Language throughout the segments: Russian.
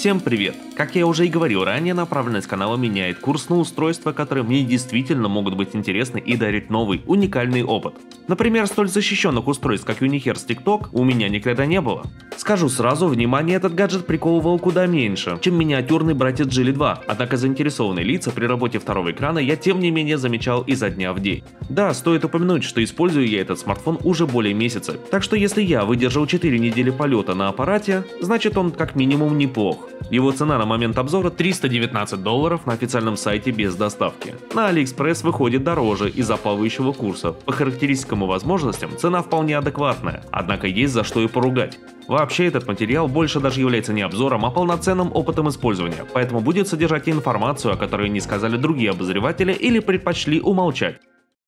Всем привет! Как я уже и говорил ранее, направленность канала меняет курс на устройства, которые мне действительно могут быть интересны и дарить новый, уникальный опыт. Например, столь защищенных устройств, как Unihertz TikTok, у меня никогда не было. Скажу сразу, внимание этот гаджет приковывал куда меньше, чем миниатюрный братец Geely 2, однако заинтересованные лица при работе второго экрана я тем не менее замечал изо дня в день. Да, стоит упомянуть, что использую я этот смартфон уже более месяца, так что если я выдержал 4 недели полета на аппарате, значит он как минимум неплох. Его цена на момент обзора $319 на официальном сайте без доставки. На AliExpress выходит дороже из-за плавающего курса. По характеристикам и возможностям цена вполне адекватная, однако есть за что и поругать. Вообще этот материал больше даже является не обзором, а полноценным опытом использования, поэтому будет содержать информацию, о которой не сказали другие обозреватели или предпочли умолчать.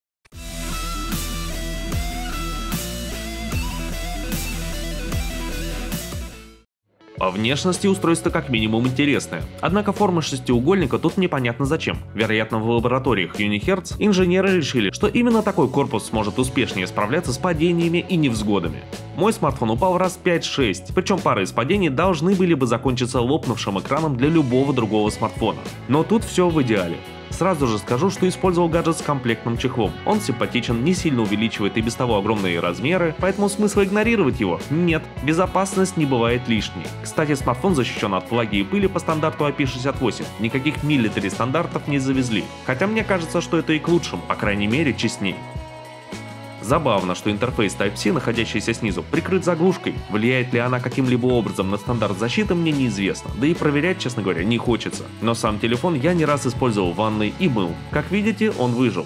По внешности устройство как минимум интересное, однако форма шестиугольника тут непонятно зачем. Вероятно, в лабораториях Unihertz инженеры решили, что именно такой корпус сможет успешнее справляться с падениями и невзгодами. Мой смартфон упал раз 5-6, причем пары из падений должны были бы закончиться лопнувшим экраном для любого другого смартфона. Но тут все в идеале. Сразу же скажу, что использовал гаджет с комплектным чехлом. Он симпатичен, не сильно увеличивает и без того огромные размеры, поэтому смысла игнорировать его нет. Безопасность не бывает лишней. Кстати, смартфон защищен от влаги и пыли по стандарту IP68. Никаких милитари стандартов не завезли. Хотя мне кажется, что это и к лучшему, по крайней мере, честней. Забавно, что интерфейс Type-C, находящийся снизу, прикрыт заглушкой. Влияет ли она каким-либо образом на стандарт защиты, мне неизвестно. Да и проверять, честно говоря, не хочется. Но сам телефон я не раз использовал в ванной и мыл. Как видите, он выжил.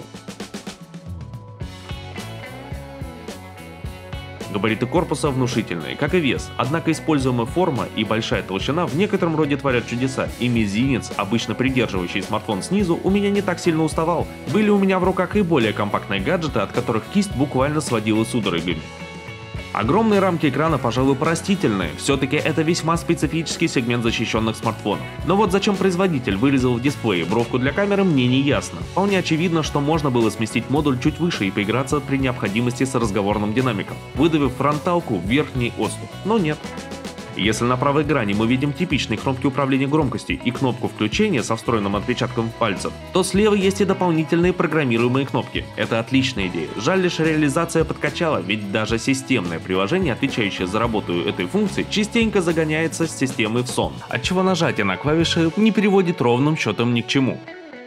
Габариты корпуса внушительные, как и вес, однако используемая форма и большая толщина в некотором роде творят чудеса, и мизинец, обычно придерживающий смартфон снизу, у меня не так сильно уставал. Были у меня в руках и более компактные гаджеты, от которых кисть буквально сводила судорогами. Огромные рамки экрана, пожалуй, простительные, все-таки это весьма специфический сегмент защищенных смартфонов. Но вот зачем производитель вырезал в дисплее бровку для камеры, мне не ясно. Вполне очевидно, что можно было сместить модуль чуть выше и поиграться при необходимости с разговорным динамиком, выдавив фронталку в верхний отступ, но нет. Если на правой грани мы видим типичные кнопки управления громкостью и кнопку включения со встроенным отпечатком пальцев, то слева есть и дополнительные программируемые кнопки. Это отличная идея. Жаль лишь реализация подкачала, ведь даже системное приложение, отвечающее за работу этой функции, частенько загоняется с системой в сон, отчего нажатие на клавиши не приводит ровным счетом ни к чему.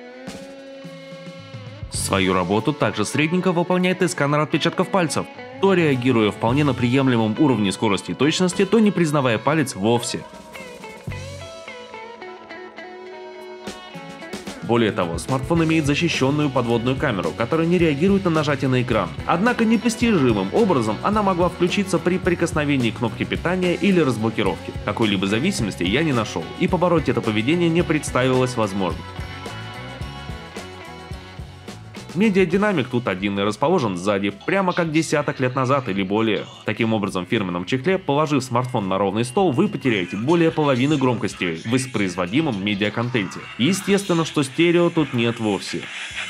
Свою работу также средненько выполняет и сканер отпечатков пальцев, то реагируя вполне на приемлемом уровне скорости и точности, то не признавая палец вовсе. Более того, смартфон имеет защищенную подводную камеру, которая не реагирует на нажатие на экран. Однако непостижимым образом она могла включиться при прикосновении к кнопке питания или разблокировки. Какой-либо зависимости я не нашел, и побороть это поведение не представилось возможным. Медиадинамик тут один и расположен сзади, прямо как десяток лет назад или более. Таким образом, в фирменном чехле, положив смартфон на ровный стол, вы потеряете более половины громкости в воспроизводимом медиаконтенте. Естественно, что стерео тут нет вовсе.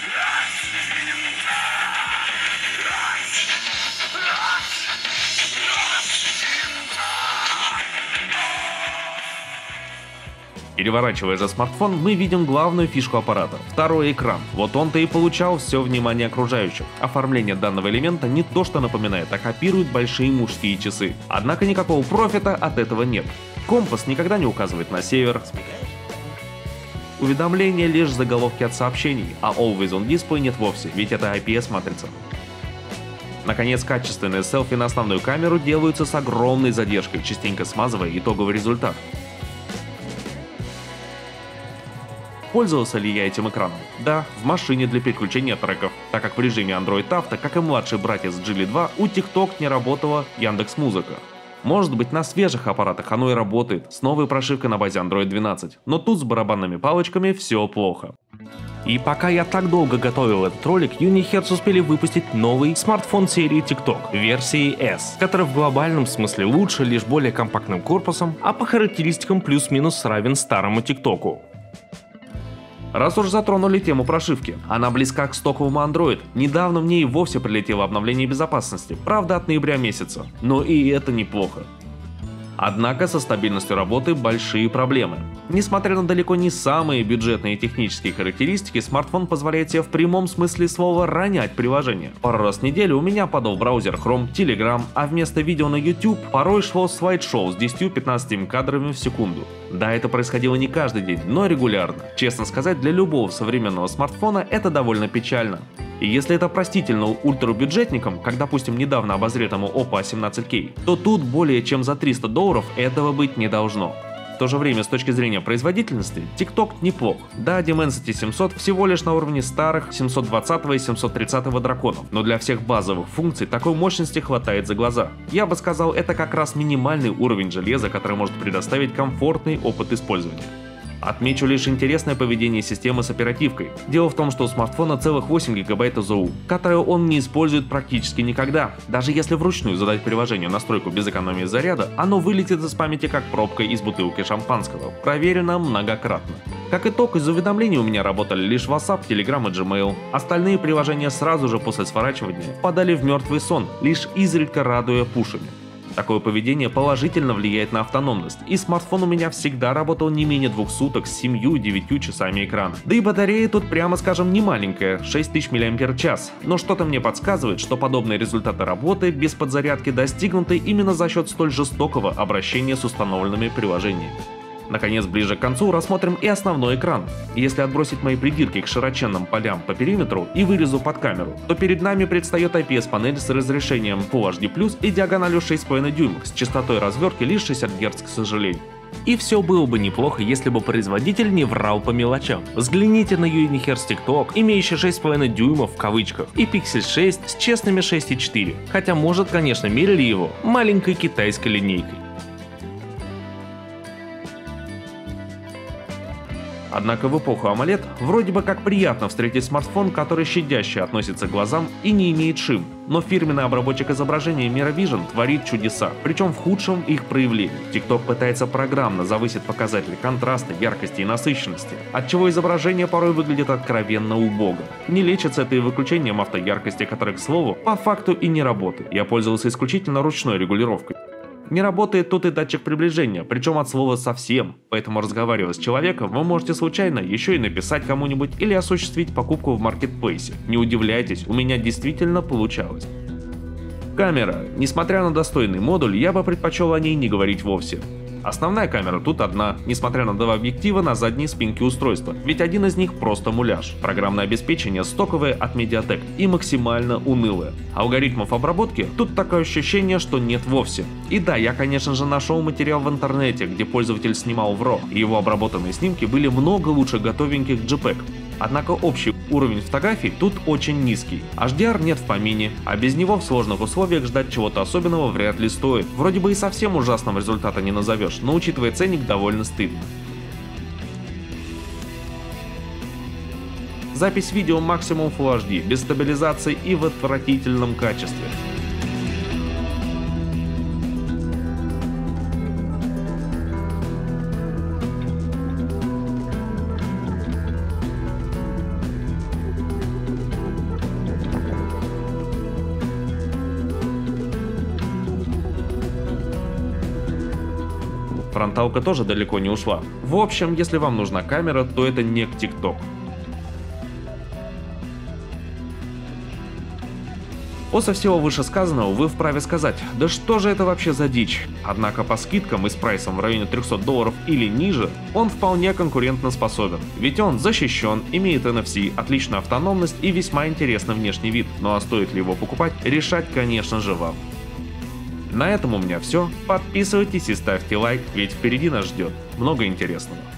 Переворачивая же смартфон, мы видим главную фишку аппарата – второй экран. Вот он-то и получал все внимание окружающих. Оформление данного элемента не то что напоминает, а копирует большие мужские часы. Однако никакого профита от этого нет. Компас никогда не указывает на север. Уведомления лишь заголовки от сообщений, а Always On Display нет вовсе, ведь это IPS-матрица. Наконец, качественные селфи на основную камеру делаются с огромной задержкой, частенько смазывая итоговый результат. Пользовался ли я этим экраном? Да, в машине для переключения треков, так как в режиме Android Auto, как и младший братец Geely 2, у TikTok не работала Яндекс.Музыка. Может быть, на свежих аппаратах оно и работает, с новой прошивкой на базе Android 12, но тут с барабанными палочками все плохо. И пока я так долго готовил этот ролик, Unihertz успели выпустить новый смартфон серии TikTok, версии S, который в глобальном смысле лучше лишь более компактным корпусом, а по характеристикам плюс-минус равен старому TikTok. Раз уж затронули тему прошивки, она близка к стоковому Android. Недавно в ней вовсе прилетело обновление безопасности, правда от ноября месяца, но и это неплохо. Однако со стабильностью работы большие проблемы. Несмотря на далеко не самые бюджетные технические характеристики, смартфон позволяет себе в прямом смысле слова ронять приложение. Пару раз в неделю у меня падал браузер Chrome, Telegram, а вместо видео на YouTube порой шло слайд-шоу с 10-15 кадрами в секунду. Да, это происходило не каждый день, но регулярно. Честно сказать, для любого современного смартфона это довольно печально. И если это простительно ультрабюджетникам, как допустим недавно обозретому Oppo A17K, то тут более чем за $300 этого быть не должно. В то же время, с точки зрения производительности, TikTok неплох. Да, Dimensity 700 всего лишь на уровне старых 720 и 730 драконов, но для всех базовых функций такой мощности хватает за глаза. Я бы сказал, это как раз минимальный уровень железа, который может предоставить комфортный опыт использования. Отмечу лишь интересное поведение системы с оперативкой. Дело в том, что у смартфона целых 8 ГБ ОЗУ, которые он не использует практически никогда. Даже если вручную задать приложению настройку без экономии заряда, оно вылетит из памяти как пробка из бутылки шампанского. Проверено многократно. Как итог, из уведомлений у меня работали лишь WhatsApp, Telegram и Gmail. Остальные приложения сразу же после сворачивания впадали в мертвый сон, лишь изредка радуя пушами. Такое поведение положительно влияет на автономность, и смартфон у меня всегда работал не менее 2 суток с 7-9 часами экрана. Да и батарея тут, прямо скажем, не маленькая, 6000 мАч, но что-то мне подсказывает, что подобные результаты работы без подзарядки достигнуты именно за счет столь жестокого обращения с установленными приложениями. Наконец, ближе к концу рассмотрим и основной экран. Если отбросить мои придирки к широченным полям по периметру и вырезу под камеру, то перед нами предстает IPS-панель с разрешением Full HD+, и диагональю 6,5 дюймов, с частотой развертки лишь 60 Гц, к сожалению. И все было бы неплохо, если бы производитель не врал по мелочам. Взгляните на Unihertz TikTok, имеющий 6,5 дюймов в кавычках, и Pixel 6 с честными 6,4, хотя может, конечно, мерили его маленькой китайской линейкой. Однако в эпоху AMOLED вроде бы как приятно встретить смартфон, который щадяще относится к глазам и не имеет шим, но фирменный обработчик изображения Mira Vision творит чудеса, причем в худшем их проявлении. TikTok пытается программно завысить показатели контраста, яркости и насыщенности, отчего изображение порой выглядит откровенно убого. Не лечится это и выключением автояркости, которое, к слову, по факту и не работает. Я пользовался исключительно ручной регулировкой. Не работает тут и датчик приближения, причем от слова совсем, поэтому разговаривая с человеком, вы можете случайно еще и написать кому-нибудь или осуществить покупку в маркетплейсе. Не удивляйтесь, у меня действительно получалось. Камера. Несмотря на достойный модуль, я бы предпочел о ней не говорить вовсе. Основная камера тут одна, несмотря на 2 объектива на задней спинке устройства, ведь один из них просто муляж. Программное обеспечение стоковое от Mediatek и максимально унылое. Алгоритмов обработки тут такое ощущение, что нет вовсе. И да, я конечно же нашел материал в интернете, где пользователь снимал в RAW, и его обработанные снимки были много лучше готовеньких JPEG. Однако общий уровень фотографий тут очень низкий. HDR нет в помине, а без него в сложных условиях ждать чего-то особенного вряд ли стоит. Вроде бы и совсем ужасным результата не назовешь, но учитывая ценник, довольно стыдно. Запись видео максимум Full HD, без стабилизации и в отвратительном качестве. Фронталка тоже далеко не ушла. В общем, если вам нужна камера, то это не к TikTok. После всего вышесказанного вы вправе сказать, да что же это вообще за дичь? Однако по скидкам и с прайсом в районе $300 или ниже, он вполне конкурентоспособен. Ведь он защищен, имеет NFC, отличную автономность и весьма интересный внешний вид. Ну а стоит ли его покупать, решать, конечно же, вам. На этом у меня все. Подписывайтесь и ставьте лайк, ведь впереди нас ждет много интересного.